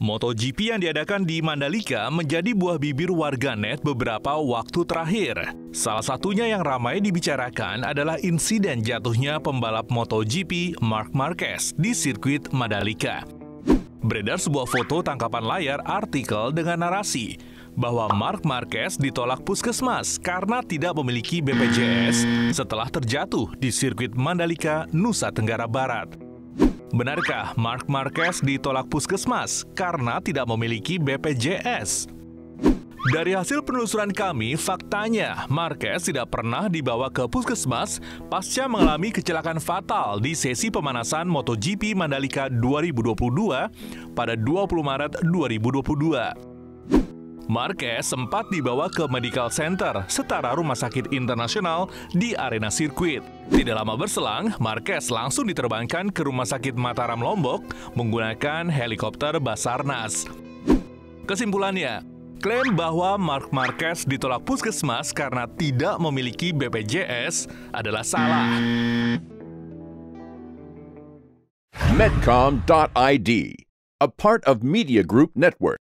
MotoGP yang diadakan di Mandalika menjadi buah bibir warganet beberapa waktu terakhir. Salah satunya yang ramai dibicarakan adalah insiden jatuhnya pembalap MotoGP Marc Marquez di sirkuit Mandalika. Beredar sebuah foto tangkapan layar artikel dengan narasi bahwa Marc Marquez ditolak puskesmas karena tidak memiliki BPJS setelah terjatuh di sirkuit Mandalika, Nusa Tenggara Barat. Benarkah Marc Marquez ditolak puskesmas karena tidak memiliki BPJS? Dari hasil penelusuran kami, faktanya Marquez tidak pernah dibawa ke puskesmas pasca mengalami kecelakaan fatal di sesi pemanasan MotoGP Mandalika 2022 pada 20 Maret 2022. Marquez sempat dibawa ke Medical Center setara Rumah Sakit Internasional di arena sirkuit. Tidak lama berselang, Marquez langsung diterbangkan ke Rumah Sakit Mataram Lombok menggunakan helikopter Basarnas. Kesimpulannya, klaim bahwa Marc Marquez ditolak puskesmas karena tidak memiliki BPJS adalah salah. Medcom.id, a part of Media Group Network.